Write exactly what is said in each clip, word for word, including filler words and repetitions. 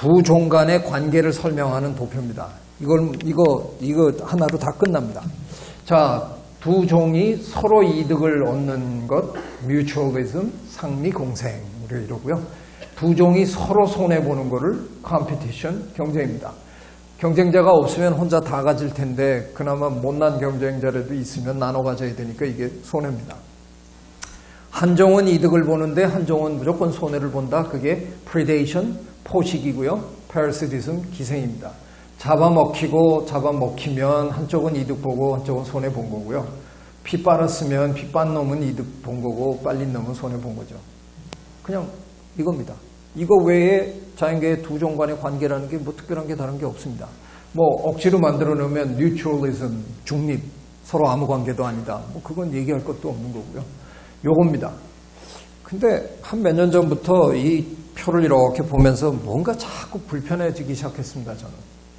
두 종 간의 관계를 설명하는 도표입니다. 이걸, 이거, 이거 하나로 다 끝납니다. 자, 두 종이 서로 이득을 얻는 것, 뮤추얼리즘, 상미 공생, 이러고요. 두 종이 서로 손해보는 거를 컴피티션, 경쟁입니다. 경쟁자가 없으면 혼자 다 가질 텐데 그나마 못난 경쟁자라도 있으면 나눠 가져야 되니까 이게 손해입니다. 한 종은 이득을 보는데 한 종은 무조건 손해를 본다. 그게 predation, 포식이고요. parasitism, 기생입니다. 잡아먹히고 잡아먹히면 한쪽은 이득 보고 한쪽은 손해 본 거고요. 피 빨았으면 피 빤 놈은 이득 본 거고 빨린 놈은 손해 본 거죠. 그냥 이겁니다. 이거 외에 자연계의 두 종 간의 관계라는 게 뭐 특별한 게 다른 게 없습니다. 뭐 억지로 만들어 놓으면 뉴트럴리즘, 중립, 서로 아무 관계도 아니다. 뭐 그건 얘기할 것도 없는 거고요. 요겁니다. 근데 한 몇 년 전부터 이 표를 이렇게 보면서 뭔가 자꾸 불편해지기 시작했습니다. 저는.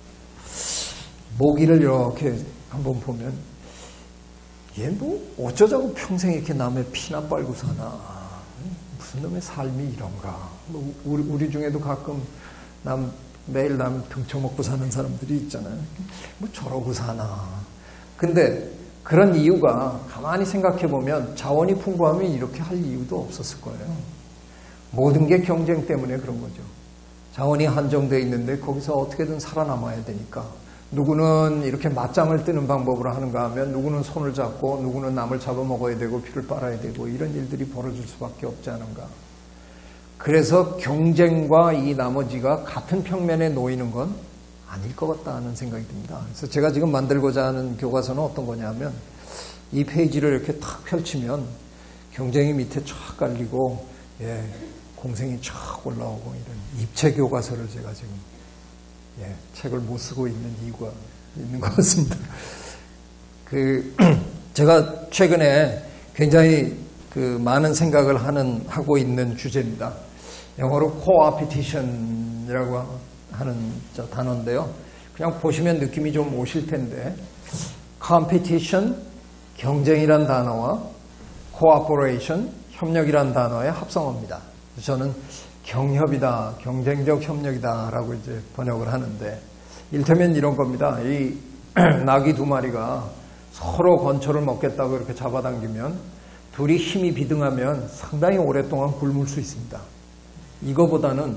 모기를 이렇게 한번 보면 얘 뭐 어쩌자고 평생 이렇게 남의 피나 빨고 사나. 무슨 놈의 삶이 이런가. 뭐 우리, 우리 중에도 가끔 남, 매일 남 등쳐먹고 사는 사람들이 있잖아요. 뭐 저러고 사나. 근데 그런 이유가 가만히 생각해보면 자원이 풍부하면 이렇게 할 이유도 없었을 거예요. 모든 게 경쟁 때문에 그런 거죠. 자원이 한정되어 있는데 거기서 어떻게든 살아남아야 되니까. 누구는 이렇게 맞짱을 뜨는 방법으로 하는가 하면 누구는 손을 잡고 누구는 남을 잡아먹어야 되고 피를 빨아야 되고 이런 일들이 벌어질 수밖에 없지 않은가. 그래서 경쟁과 이 나머지가 같은 평면에 놓이는 건 아닐 것 같다 하는 생각이 듭니다. 그래서 제가 지금 만들고자 하는 교과서는 어떤 거냐면 이 페이지를 이렇게 탁 펼치면 경쟁이 밑에 쫙 깔리고 예, 공생이 쫙 올라오고 이런 입체 교과서를 제가 지금 예, 책을 못 쓰고 있는 이유가 있는 것 같습니다. 그, 제가 최근에 굉장히 그 많은 생각을 하는, 하고 있는 주제입니다. 영어로 coopetition이라고 하는 저 단어인데요. 그냥 보시면 느낌이 좀 오실 텐데, competition, 경쟁이란 단어와 cooperation, 협력이란 단어의 합성어입니다. 저는 경협이다, 경쟁적 협력이다 라고 이제 번역을 하는데 일테면 이런 겁니다. 이 낙이 두 마리가 서로 건초를 먹겠다고 이렇게 잡아당기면 둘이 힘이 비등하면 상당히 오랫동안 굶을 수 있습니다. 이거보다는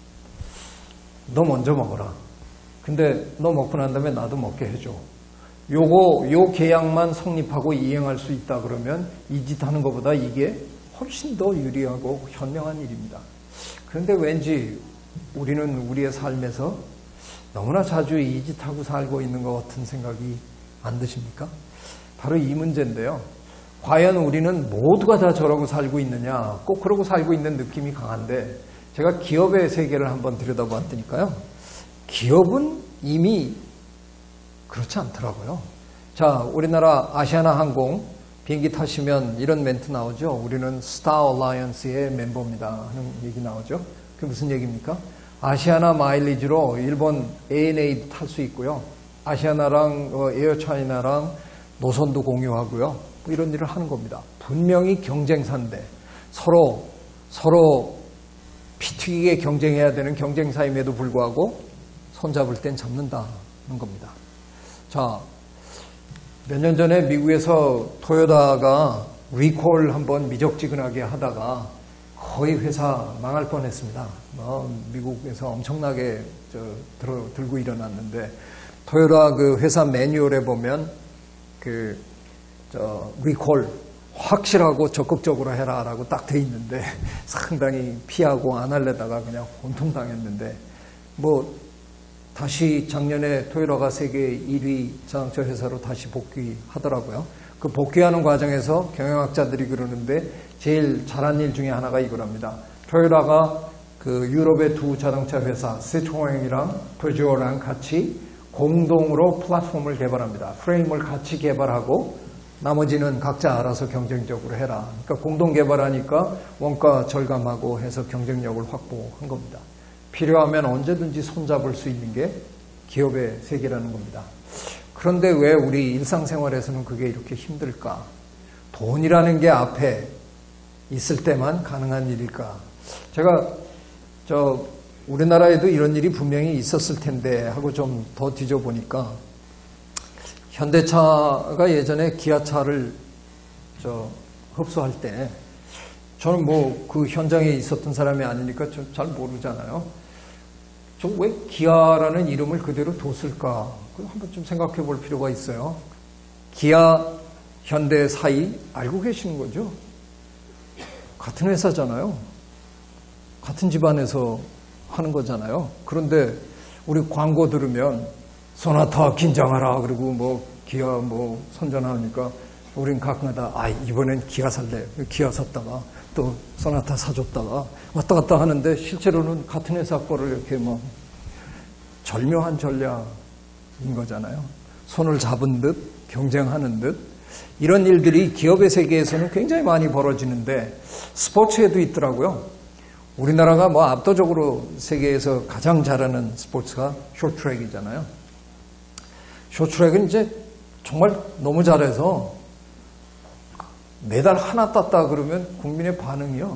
너 먼저 먹어라. 근데 너 먹고 난 다음에 나도 먹게 해줘. 요거, 요 계약만 성립하고 이행할 수 있다 그러면 이 짓 하는 것보다 이게 훨씬 더 유리하고 현명한 일입니다. 그런데 왠지 우리는 우리의 삶에서 너무나 자주 이 짓 하고 살고 있는 것 같은 생각이 안 드십니까? 바로 이 문제인데요. 과연 우리는 모두가 다 저러고 살고 있느냐? 꼭 그러고 살고 있는 느낌이 강한데 제가 기업의 세계를 한번 들여다봤더니까요. 기업은 이미 그렇지 않더라고요. 자, 우리나라 아시아나항공 비행기 타시면 이런 멘트 나오죠. 우리는 스타 얼라이언스의 멤버입니다 하는 얘기 나오죠. 그게 무슨 얘기입니까? 아시아나 마일리지로 일본 에이엔에이 탈 수 있고요. 아시아나랑 어, 에어차이나랑 노선도 공유하고요. 뭐 이런 일을 하는 겁니다. 분명히 경쟁사인데 서로 서로 피튀기게 경쟁해야 되는 경쟁사임에도 불구하고 손잡을 땐 잡는다는 겁니다. 자, 몇 년 전에 미국에서 토요타가 리콜 한번 미적지근하게 하다가 거의 회사 망할 뻔했습니다. 뭐 미국에서 엄청나게 저 들어, 들고 일어났는데 토요타 그 회사 매뉴얼에 보면 그 저 리콜 확실하고 적극적으로 해라라고 딱 돼 있는데 상당히 피하고 안 하려다가 그냥 혼통 당했는데 뭐. 다시 작년에 토요타가 세계 일 위 자동차 회사로 다시 복귀하더라고요. 그 복귀하는 과정에서 경영학자들이 그러는데 제일 잘한 일 중에 하나가 이거랍니다. 토요타가 그 유럽의 두 자동차 회사 시트로엔이랑 페조랑 같이 공동으로 플랫폼을 개발합니다. 프레임을 같이 개발하고 나머지는 각자 알아서 경쟁적으로 해라. 그러니까 공동 개발하니까 원가 절감하고 해서 경쟁력을 확보한 겁니다. 필요하면 언제든지 손잡을 수 있는 게 기업의 세계라는 겁니다. 그런데 왜 우리 일상생활에서는 그게 이렇게 힘들까? 돈이라는 게 앞에 있을 때만 가능한 일일까? 제가 저 우리나라에도 이런 일이 분명히 있었을 텐데 하고 좀 더 뒤져보니까 현대차가 예전에 기아차를 저 흡수할 때 저는 뭐 그 현장에 있었던 사람이 아니니까 좀 잘 모르잖아요. 저 왜 기아라는 이름을 그대로 뒀을까? 한번 좀 생각해 볼 필요가 있어요. 기아, 현대 사이 알고 계시는 거죠? 같은 회사잖아요. 같은 집안에서 하는 거잖아요. 그런데 우리 광고 들으면 소나타 긴장하라 그리고 뭐 기아 뭐 선전하니까 우린 가끔가다 아 이번엔 기아 살래. 기아 샀다가 또 소나타 사줬다가 왔다 갔다 하는데 실제로는 같은 회사 거를 이렇게 뭐 절묘한 전략인 거잖아요. 손을 잡은 듯 경쟁하는 듯 이런 일들이 기업의 세계에서는 굉장히 많이 벌어지는데 스포츠에도 있더라고요. 우리나라가 뭐 압도적으로 세계에서 가장 잘하는 스포츠가 쇼트트랙이잖아요. 쇼트트랙은 이제 정말 너무 잘해서 메달 하나 땄다 그러면 국민의 반응이요.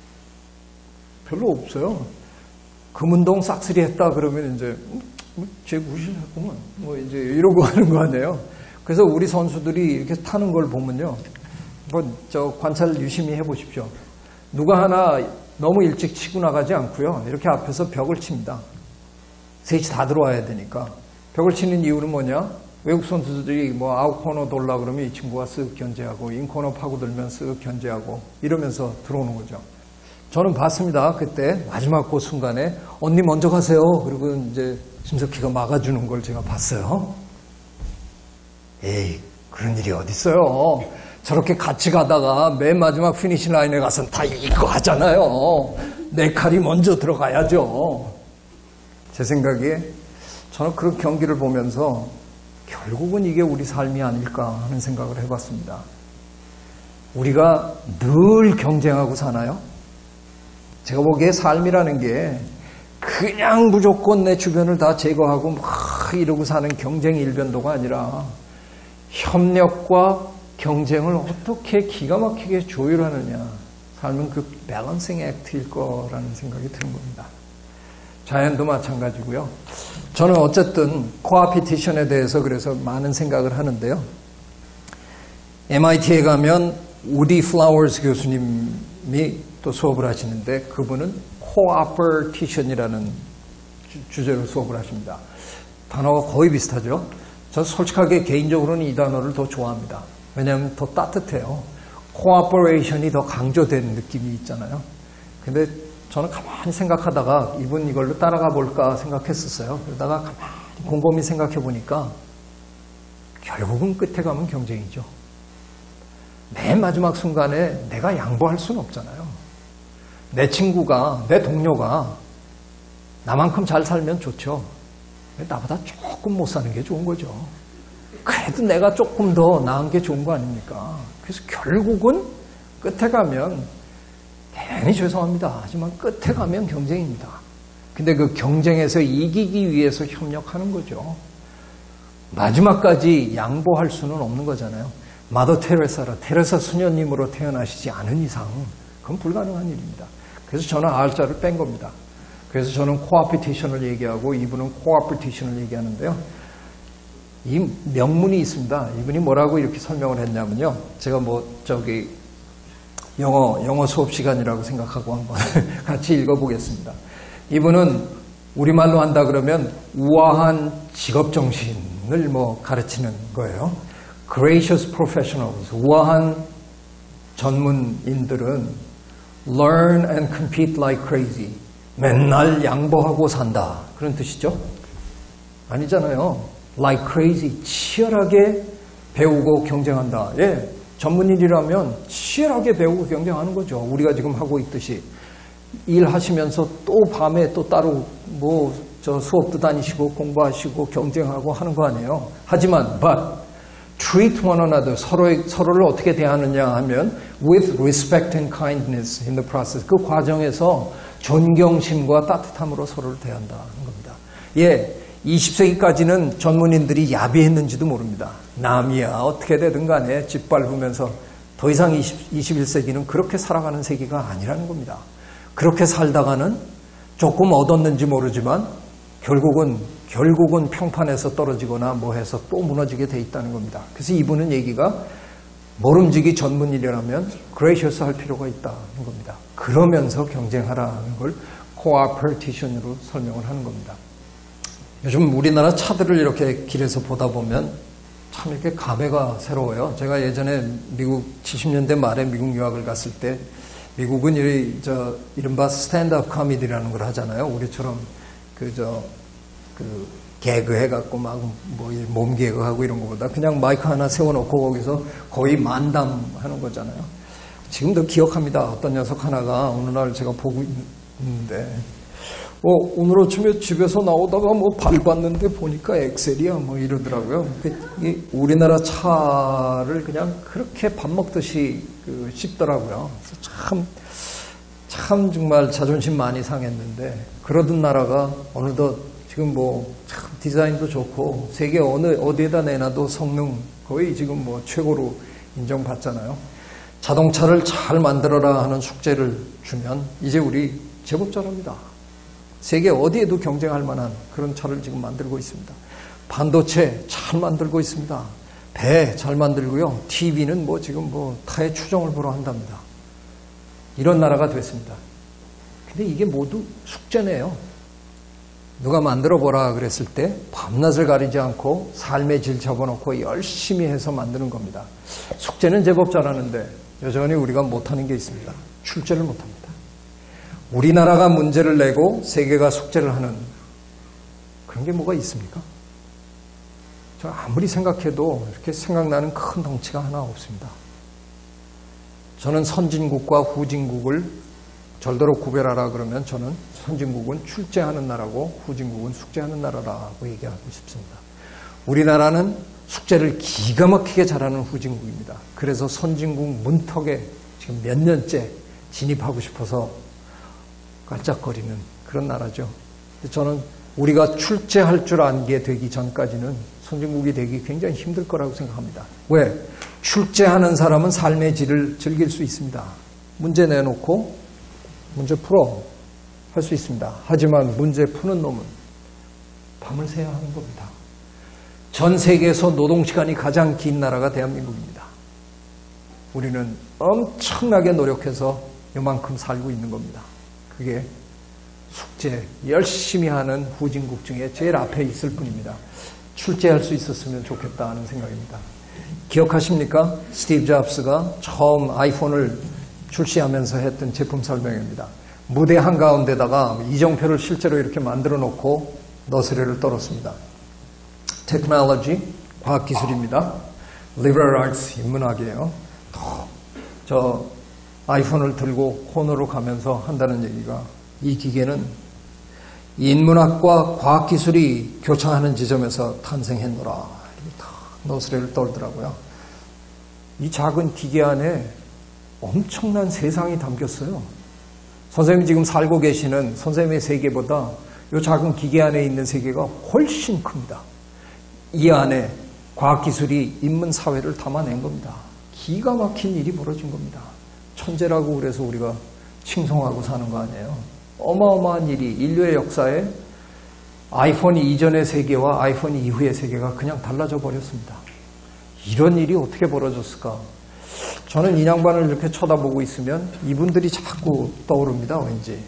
별로 없어요. 금운동 싹쓸이 했다 그러면 이제 쟤 무시했구만. 뭐 이제 이러고 하는 거 아니에요. 그래서 우리 선수들이 이렇게 타는 걸 보면요. 한번 저 관찰 유심히 해보십시오. 누가 하나 너무 일찍 치고 나가지 않고요. 이렇게 앞에서 벽을 칩니다. 셋이 다 들어와야 되니까. 벽을 치는 이유는 뭐냐? 외국 선수들이 뭐 아웃 코너 돌라 그러면 이 친구가 쓱 견제하고 인 코너 파고들면 쓱 견제하고 이러면서 들어오는 거죠. 저는 봤습니다. 그때 마지막 그 순간에 언니 먼저 가세요. 그리고 이제 심석희가 막아주는 걸 제가 봤어요. 에이 그런 일이 어딨어요. 저렇게 같이 가다가 맨 마지막 피니시 라인에 가서는 다 이거 하잖아요. 내 칼이 먼저 들어가야죠. 제 생각에 저는 그런 경기를 보면서 결국은 이게 우리 삶이 아닐까 하는 생각을 해봤습니다. 우리가 늘 경쟁하고 사나요? 제가 보기에 삶이라는 게 그냥 무조건 내 주변을 다 제거하고 막 이러고 사는 경쟁 일변도가 아니라 협력과 경쟁을 어떻게 기가 막히게 조율하느냐. 삶은 그 밸런싱 액트일 거라는 생각이 드는 겁니다. 자연도 마찬가지고요. 저는 어쨌든 코아피티션에 대해서 그래서 많은 생각을 하는데요. 엠아이티에 가면 우디 플라워스 교수님이 또 수업을 하시는데 그분은 코아퍼티션이라는 주제로 수업을 하십니다. 단어가 거의 비슷하죠. 저 솔직하게 개인적으로는 이 단어를 더 좋아합니다. 왜냐하면 더 따뜻해요. 코아퍼레이션이 더 강조된 느낌이 있잖아요. 근데 저는 가만히 생각하다가 이분 이걸로 따라가 볼까 생각했었어요. 그러다가 가만히 곰곰이 생각해 보니까 결국은 끝에 가면 경쟁이죠. 맨 마지막 순간에 내가 양보할 수는 없잖아요. 내 친구가, 내 동료가 나만큼 잘 살면 좋죠. 나보다 조금 못 사는 게 좋은 거죠. 그래도 내가 조금 더 나은 게 좋은 거 아닙니까? 그래서 결국은 끝에 가면 괜히 죄송합니다. 하지만 끝에 가면 경쟁입니다. 근데 그 경쟁에서 이기기 위해서 협력하는 거죠. 마지막까지 양보할 수는 없는 거잖아요. 마더 테레사라, 테레사 수녀님으로 태어나시지 않은 이상 그건 불가능한 일입니다. 그래서 저는 R자를 뺀 겁니다. 그래서 저는 코아피티션을 얘기하고 이분은 코아피티션을 얘기하는데요. 이 명문이 있습니다. 이분이 뭐라고 이렇게 설명을 했냐면요. 제가 뭐 저기 영어 영어 수업 시간이라고 생각하고 한번 같이 읽어보겠습니다. 이분은 우리말로 한다 그러면 우아한 직업 정신을 뭐 가르치는 거예요. Gracious professionals, 우아한 전문인들은 learn and compete like crazy. 맨날 양보하고 산다. 그런 뜻이죠? 아니잖아요. Like crazy. 치열하게 배우고 경쟁한다. 예, 전문인이라면 치열하게 배우고 경쟁하는 거죠. 우리가 지금 하고 있듯이. 일하시면서 또 밤에 또 따로 뭐 저 수업도 다니시고 공부하시고 경쟁하고 하는 거 아니에요. 하지만 but treat one another. 서로의, 서로를 어떻게 대하느냐 하면 with respect and kindness in the process. 그 과정에서 존경심과 따뜻함으로 서로를 대한다는 겁니다. 예, 이십 세기까지는 전문인들이 야비했는지도 모릅니다. 남이야 어떻게 되든 간에 짓밟으면서 더 이상 이십, 이십일 세기는 그렇게 살아가는 세기가 아니라는 겁니다. 그렇게 살다가는 조금 얻었는지 모르지만 결국은 결국은 평판에서 떨어지거나 뭐 해서 또 무너지게 돼 있다는 겁니다. 그래서 이분은 얘기가 모름지기 전문이라면 그레이셔스 할 필요가 있다는 겁니다. 그러면서 경쟁하라는 걸 코어퍼티션으로 설명을 하는 겁니다. 요즘 우리나라 차들을 이렇게 길에서 보다 보면 참 이렇게 감회가 새로워요. 제가 예전에 미국 칠십 년대 말에 미국 유학을 갔을 때 미국은 이, 저, 이른바 스탠드업 코미디라는 걸 하잖아요. 우리처럼 그, 저, 그, 개그 해갖고 막, 뭐, 몸 개그하고 이런 것보다 그냥 마이크 하나 세워놓고 거기서 거의 만담 하는 거잖아요. 지금도 기억합니다. 어떤 녀석 하나가 어느 날 제가 보고 있는데, 어, 오늘 아침에 집에서 나오다가 뭐 밟았는데 보니까 엑셀이야 뭐 이러더라고요. 이 우리나라 차를 그냥 그렇게 밥 먹듯이 그 씹더라고요. 그래서 참, 참 정말 자존심 많이 상했는데 그러던 나라가 어느덧 지금 뭐 참 디자인도 좋고 세계 어느 어디에다 내놔도 성능 거의 지금 뭐 최고로 인정받잖아요. 자동차를 잘 만들어라 하는 숙제를 주면 이제 우리 제법 잘합니다. 세계 어디에도 경쟁할 만한 그런 차를 지금 만들고 있습니다. 반도체 잘 만들고 있습니다. 배 잘 만들고요. 티비는 뭐 지금 뭐 타의 추종을 보러 한답니다. 이런 나라가 됐습니다. 근데 이게 모두 숙제네요. 누가 만들어 보라 그랬을 때 밤낮을 가리지 않고 삶의 질 접어놓고 열심히 해서 만드는 겁니다. 숙제는 제법 잘하는데 여전히 우리가 못하는 게 있습니다. 출제를 못합니다. 우리나라가 문제를 내고 세계가 숙제를 하는 그런 게 뭐가 있습니까? 저 아무리 생각해도 이렇게 생각나는 큰 덩치가 하나 없습니다. 저는 선진국과 후진국을 절대로 구별하라 그러면 저는 선진국은 출제하는 나라고 후진국은 숙제하는 나라라고 얘기하고 싶습니다. 우리나라는 숙제를 기가 막히게 잘하는 후진국입니다. 그래서 선진국 문턱에 지금 몇 년째 진입하고 싶어서 깔짝거리는 그런 나라죠. 저는 우리가 출제할 줄 알게 되기 전까지는 선진국이 되기 굉장히 힘들 거라고 생각합니다. 왜? 출제하는 사람은 삶의 질을 즐길 수 있습니다. 문제 내놓고 문제 풀어 할 수 있습니다. 하지만 문제 푸는 놈은 밤을 새야 하는 겁니다. 전 세계에서 노동시간이 가장 긴 나라가 대한민국입니다. 우리는 엄청나게 노력해서 이만큼 살고 있는 겁니다. 그게 숙제 열심히 하는 후진국 중에 제일 앞에 있을 뿐입니다. 출제할 수 있었으면 좋겠다 하는 생각입니다. 기억하십니까? 스티브 잡스가 처음 아이폰을 출시하면서 했던 제품 설명입니다. 무대 한가운데다가 이정표를 실제로 이렇게 만들어 놓고 너스레를 떨었습니다. 테크놀로지, 과학기술입니다. liberal arts, 인문학이에요. 저 아이폰을 들고 코너로 가면서 한다는 얘기가 이 기계는 인문학과 과학기술이 교차하는 지점에서 탄생했노라. 이렇게 다 너스레를 떨더라고요. 이 작은 기계 안에 엄청난 세상이 담겼어요. 선생님이 지금 살고 계시는 선생님의 세계보다 이 작은 기계 안에 있는 세계가 훨씬 큽니다. 이 안에 과학기술이 인문 사회를 담아낸 겁니다. 기가 막힌 일이 벌어진 겁니다. 천재라고 그래서 우리가 칭송하고 사는 거 아니에요. 어마어마한 일이 인류의 역사에 아이폰 이전의 세계와 아이폰 이후의 세계가 그냥 달라져 버렸습니다. 이런 일이 어떻게 벌어졌을까? 저는 이 양반을 이렇게 쳐다보고 있으면 이분들이 자꾸 떠오릅니다. 왠지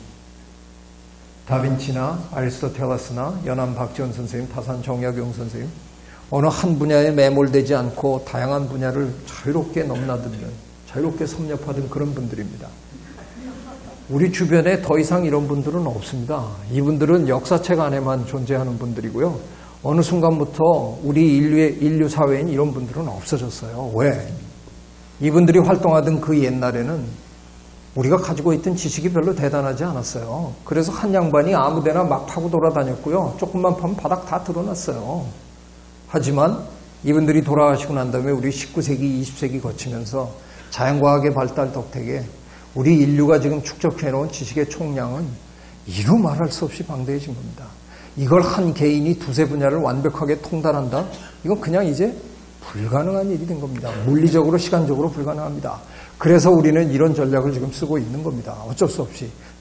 다빈치나 아리스토텔레스나 연암 박지원 선생님, 타산 정약용 선생님 어느 한 분야에 매몰되지 않고 다양한 분야를 자유롭게 넘나들면 자유롭게 섭렵하던 그런 분들입니다. 우리 주변에 더 이상 이런 분들은 없습니다. 이분들은 역사책 안에만 존재하는 분들이고요. 어느 순간부터 우리 인류의, 인류 사회엔 이런 분들은 없어졌어요. 왜? 이분들이 활동하던 그 옛날에는 우리가 가지고 있던 지식이 별로 대단하지 않았어요. 그래서 한 양반이 아무데나 막 파고 돌아다녔고요. 조금만 파면 바닥 다 드러났어요. 하지만 이분들이 돌아가시고 난 다음에 우리 십구 세기, 이십 세기 거치면서 자연과학의 발달 덕택에 우리 인류가 지금 축적해놓은 지식의 총량은 이루 말할 수 없이 방대해진 겁니다. 이걸 한 개인이 두세 분야를 완벽하게 통달한다? 이건 그냥 이제 불가능한 일이 된 겁니다. 물리적으로, 시간적으로 불가능합니다. 그래서 우리는 이런 전략을 지금 쓰고 있는 겁니다. 어쩔 수 없이.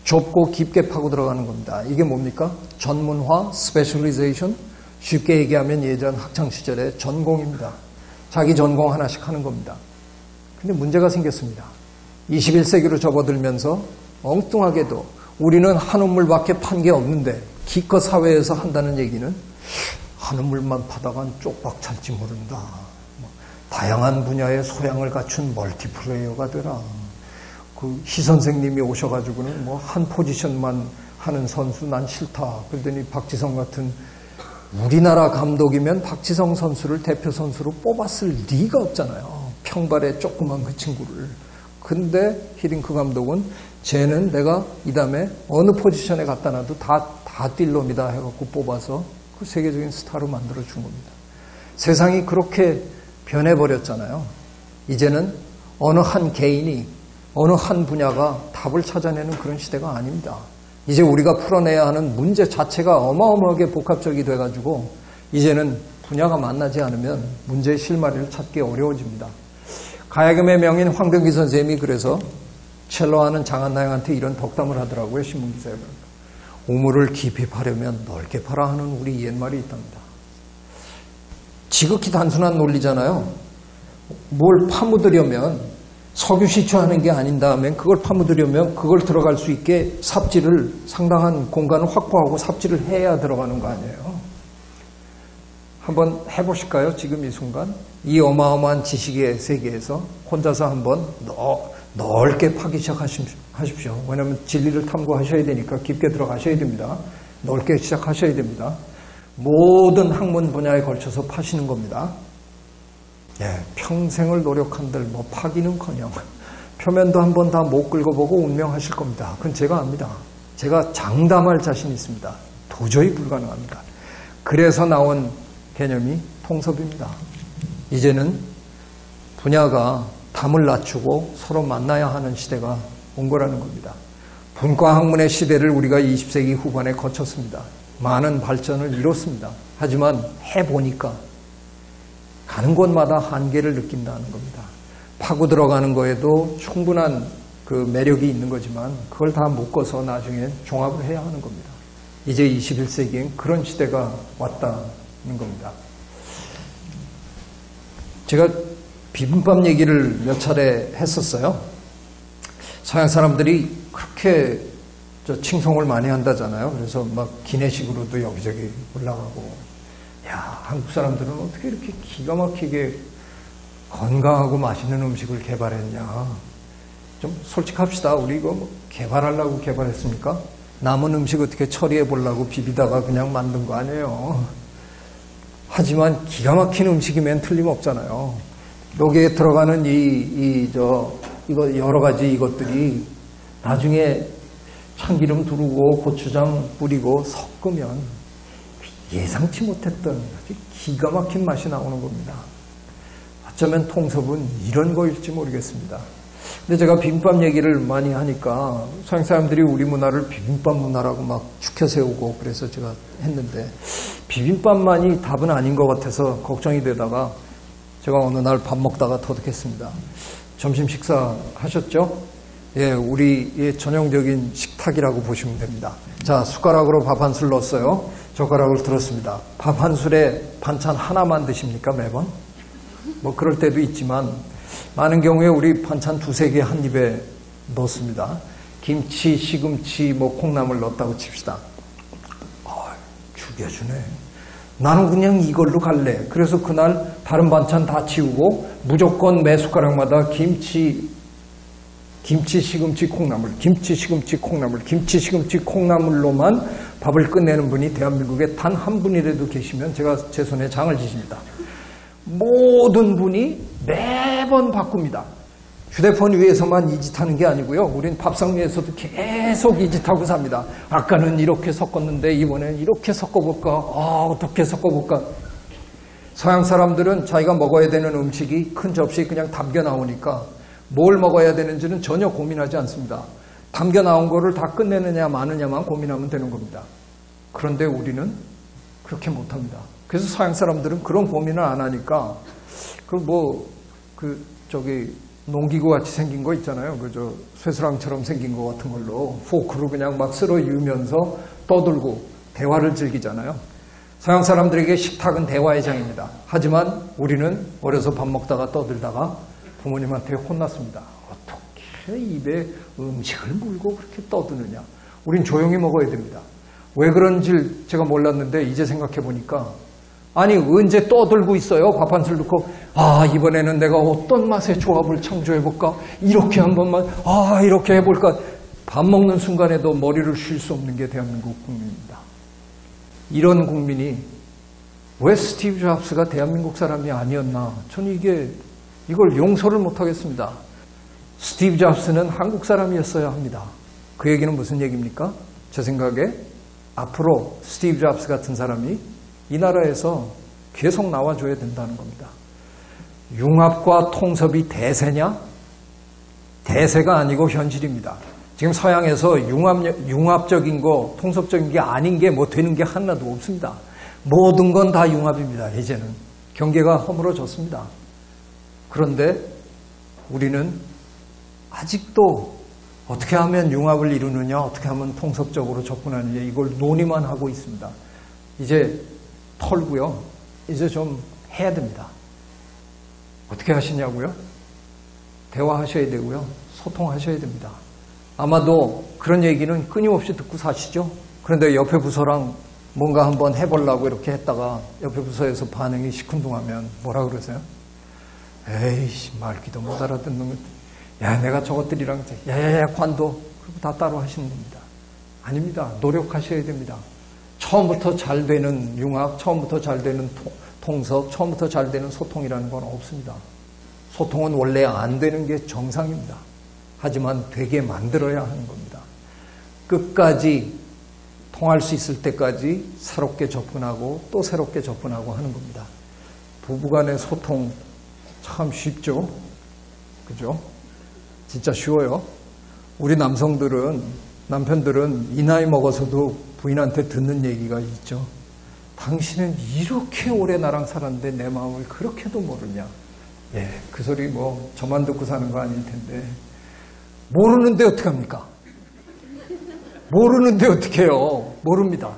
좁고 깊게 파고 들어가는 겁니다. 이게 뭡니까? 전문화, 스페셜리제이션, 쉽게 얘기하면 예전 학창시절의 전공입니다. 자기 전공 하나씩 하는 겁니다. 근데 문제가 생겼습니다. 이십일 세기로 접어들면서 엉뚱하게도 우리는 한우물밖에 판 게 없는데 기껏 사회에서 한다는 얘기는 한우물만 파다간 쪽박 찰지 모른다. 다양한 분야의 소양을 갖춘 멀티플레이어가 되라. 그 희 선생님이 오셔가지고는 뭐 한 포지션만 하는 선수 난 싫다. 그러더니 박지성 같은 우리나라 감독이면 박지성 선수를 대표 선수로 뽑았을 리가 없잖아요. 평발의 조그만 그 친구를. 근데 히딩크 감독은 쟤는 내가 이 다음에 어느 포지션에 갖다 놔도 다, 다 뛸 놈이다 해갖고 뽑아서 그 세계적인 스타로 만들어준 겁니다. 세상이 그렇게 변해버렸잖아요. 이제는 어느 한 개인이 어느 한 분야가 답을 찾아내는 그런 시대가 아닙니다. 이제 우리가 풀어내야 하는 문제 자체가 어마어마하게 복합적이 돼가지고 이제는 분야가 만나지 않으면 문제의 실마리를 찾기 어려워집니다. 가야금의 명인 황병기 선생님이 그래서 첼로하는 장한나영한테 이런 덕담을 하더라고요. 신문기사에. 우물을 깊이 파려면 넓게 파라 하는 우리 옛말이 있답니다. 지극히 단순한 논리잖아요. 뭘 파묻으려면 석유 시추하는 게 아닌 다음에 그걸 파묻으려면 그걸 들어갈 수 있게 삽질을 상당한 공간을 확보하고 삽질을 해야 들어가는 거 아니에요. 한번 해보실까요? 지금 이 순간 이 어마어마한 지식의 세계에서 혼자서 한번 너, 넓게 파기 시작하십시오. 왜냐하면 진리를 탐구하셔야 되니까 깊게 들어가셔야 됩니다. 넓게 시작하셔야 됩니다. 모든 학문 분야에 걸쳐서 파시는 겁니다. 예, 평생을 노력한들 뭐 파기는커녕 표면도 한번 다 못 긁어보고 운명하실 겁니다. 그건 제가 압니다. 제가 장담할 자신 있습니다. 도저히 불가능합니다. 그래서 나온 개념이 통섭입니다. 이제는 분야가 담을 낮추고 서로 만나야 하는 시대가 온 거라는 겁니다. 분과학문의 시대를 우리가 이십 세기 후반에 거쳤습니다. 많은 발전을 이뤘습니다. 하지만 해보니까 가는 곳마다 한계를 느낀다는 겁니다. 파고 들어가는 거에도 충분한 그 매력이 있는 거지만 그걸 다 묶어서 나중에 종합을 해야 하는 겁니다. 이제 이십일 세기엔 그런 시대가 왔다는 겁니다. 제가 비빔밥 얘기를 몇 차례 했었어요. 서양 사람들이 그렇게 저 칭송을 많이 한다잖아요. 그래서 막 기내식으로도 여기저기 올라가고. 야, 한국 사람들은 어떻게 이렇게 기가 막히게 건강하고 맛있는 음식을 개발했냐. 좀 솔직합시다. 우리 이거 뭐 개발하려고 개발했습니까? 남은 음식 어떻게 처리해 보려고 비비다가 그냥 만든 거 아니에요. 하지만 기가 막힌 음식이면 틀림없잖아요. 여기에 들어가는 이, 이, 저, 이거 여러 가지 이것들이 나중에 참기름 두르고 고추장 뿌리고 섞으면 예상치 못했던 아주 기가 막힌 맛이 나오는 겁니다. 어쩌면 통섭은 이런 거일지 모르겠습니다. 근데 제가 비빔밥 얘기를 많이 하니까 서양 사람들이 우리 문화를 비빔밥 문화라고 막 축혀 세우고 그래서 제가 했는데 비빔밥만이 답은 아닌 것 같아서 걱정이 되다가 제가 어느 날 밥 먹다가 터득했습니다. 점심 식사 하셨죠? 예, 우리의 전형적인 식탁이라고 보시면 됩니다. 자, 숟가락으로 밥 한 술 넣었어요. 젓가락을 들었습니다. 밥 한 술에 반찬 하나만 드십니까, 매번? 뭐 그럴 때도 있지만 많은 경우에 우리 반찬 두세 개 한 입에 넣습니다. 김치, 시금치, 뭐 콩나물 넣었다고 칩시다. 아, 죽여주네. 나는 그냥 이걸로 갈래. 그래서 그날 다른 반찬 다 치우고 무조건 매 숟가락마다 김치, 김치, 시금치, 콩나물, 김치, 시금치, 콩나물, 김치, 시금치, 콩나물로만 밥을 끝내는 분이 대한민국에 단 한 분이라도 계시면 제가 제 손에 장을 지십니다. 모든 분이 매번 바꿉니다. 휴대폰 위에서만 이 짓 하는 게 아니고요. 우린 밥상 위에서도 계속 이 짓 하고 삽니다. 아까는 이렇게 섞었는데 이번엔 이렇게 섞어볼까? 아, 어떻게 섞어볼까? 서양 사람들은 자기가 먹어야 되는 음식이 큰 접시에 그냥 담겨 나오니까 뭘 먹어야 되는지는 전혀 고민하지 않습니다. 담겨 나온 거를 다 끝내느냐 마느냐만 고민하면 되는 겁니다. 그런데 우리는 그렇게 못합니다. 그래서 서양 사람들은 그런 고민을 안 하니까 그 뭐 그 저기 농기구 같이 생긴 거 있잖아요. 그저 쇠스랑처럼 생긴 거 같은 걸로 포크로 그냥 막 쓸어 이으면서 떠들고 대화를 즐기잖아요. 서양 사람들에게 식탁은 대화의 장입니다. 하지만 우리는 어려서 밥 먹다가 떠들다가 부모님한테 혼났습니다. 어떻게 입에 음식을 물고 그렇게 떠드느냐. 우린 조용히 먹어야 됩니다. 왜 그런지 제가 몰랐는데 이제 생각해 보니까 아니 언제 떠들고 있어요. 밥 한 술 넣고 아 이번에는 내가 어떤 맛의 조합을 창조해볼까. 이렇게 한 번만 아 이렇게 해볼까. 밥 먹는 순간에도 머리를 쉴 수 없는 게 대한민국 국민입니다. 이런 국민이 왜 스티브 잡스가 대한민국 사람이 아니었나. 저는 이게 이걸 용서를 못하겠습니다. 스티브 잡스는 한국 사람이었어야 합니다. 그 얘기는 무슨 얘기입니까? 제 생각에 앞으로 스티브 잡스 같은 사람이 이 나라에서 계속 나와줘야 된다는 겁니다. 융합과 통섭이 대세냐? 대세가 아니고 현실입니다. 지금 서양에서 융합, 융합적인 거, 통섭적인 게 아닌 게 뭐 되는 게 하나도 없습니다. 모든 건 다 융합입니다. 이제는. 경계가 허물어졌습니다. 그런데 우리는 아직도 어떻게 하면 융합을 이루느냐, 어떻게 하면 통섭적으로 접근하느냐 이걸 논의만 하고 있습니다. 이제 털고요. 이제 좀 해야 됩니다. 어떻게 하시냐고요? 대화하셔야 되고요. 소통하셔야 됩니다. 아마도 그런 얘기는 끊임없이 듣고 사시죠? 그런데 옆에 부서랑 뭔가 한번 해보려고 이렇게 했다가 옆에 부서에서 반응이 시큰둥하면 뭐라 그러세요? 에이씨, 말귀도 못 알아듣는 것. 야, 내가 저것들이랑, 야야야, 관둬. 그리고 다 따로 하시는 겁니다. 아닙니다. 노력하셔야 됩니다. 처음부터 잘 되는 융합, 처음부터 잘 되는 통섭, 처음부터 잘 되는 소통이라는 건 없습니다. 소통은 원래 안 되는 게 정상입니다. 하지만 되게 만들어야 하는 겁니다. 끝까지 통할 수 있을 때까지 새롭게 접근하고 또 새롭게 접근하고 하는 겁니다. 부부간의 소통 참 쉽죠? 그죠? 진짜 쉬워요. 우리 남성들은, 남편들은 이 나이 먹어서도 부인한테 듣는 얘기가 있죠. 당신은 이렇게 오래 나랑 살았는데 내 마음을 그렇게도 모르냐. 예, 그 소리 뭐 저만 듣고 사는 거 아닐 텐데. 모르는데 어떡합니까? 모르는데 어떡해요? 모릅니다.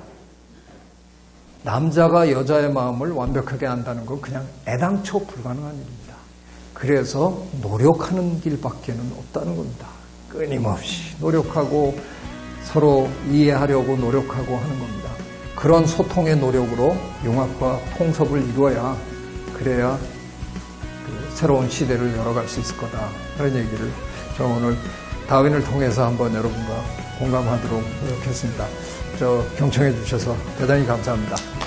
남자가 여자의 마음을 완벽하게 안다는 건 그냥 애당초 불가능한 일입니다. 그래서 노력하는 길밖에는 없다는 겁니다. 끊임없이 노력하고 서로 이해하려고 노력하고 하는 겁니다. 그런 소통의 노력으로 융합과 통섭을 이루어야 그래야 그 새로운 시대를 열어갈 수 있을 거다. 그런 얘기를 저 오늘 다윈을 통해서 한번 여러분과 공감하도록 노력했습니다. 저 경청해 주셔서 대단히 감사합니다.